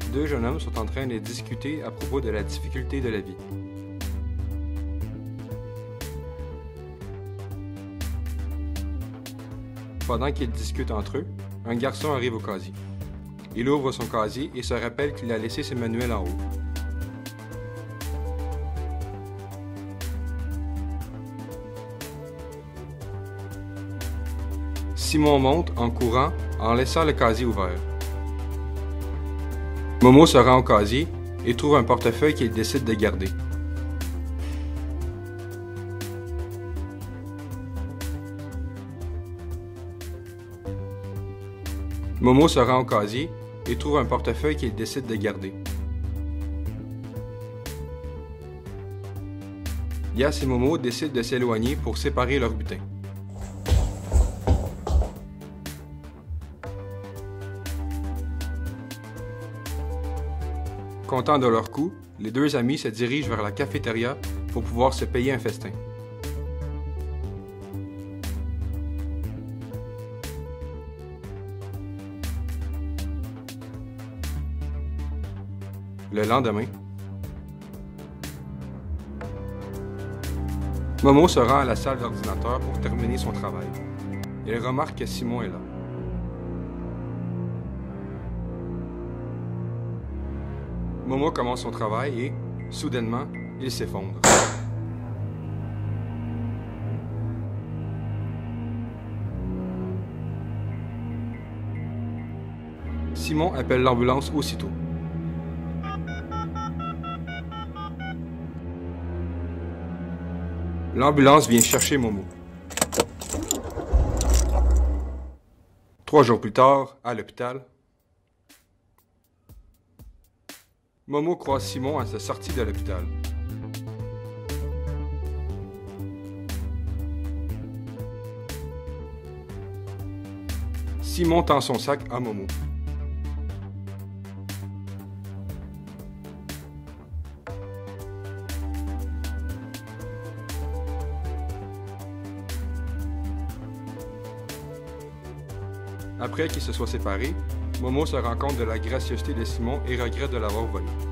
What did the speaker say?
deux jeunes hommes sont en train de discuter à propos de la difficulté de la vie. Pendant qu'ils discutent entre eux, un garçon arrive au casier. Il ouvre son casier et se rappelle qu'il a laissé ses manuels en haut. Simon monte en courant en laissant le casier ouvert. Momo se rend au casier et trouve un portefeuille qu'il décide de garder. Momo se rend au casier et trouve un portefeuille qu'il décide de garder. Yas et Momo décident de s'éloigner pour séparer leurs butins. Contents de leur coup, les deux amis se dirigent vers la cafétéria pour pouvoir se payer un festin. Le lendemain, Momo se rend à la salle d'ordinateur pour terminer son travail. Elle remarque que Simon est là. Momo commence son travail et, soudainement, il s'effondre. Simon appelle l'ambulance aussitôt. L'ambulance vient chercher Momo. 3 jours plus tard, à l'hôpital, Momo croise Simon à sa sortie de l'hôpital. Simon tend son sac à Momo. Après qu'ils se soient séparés, Momo se rend compte de la gracieuseté de Simon et regrette de l'avoir volé.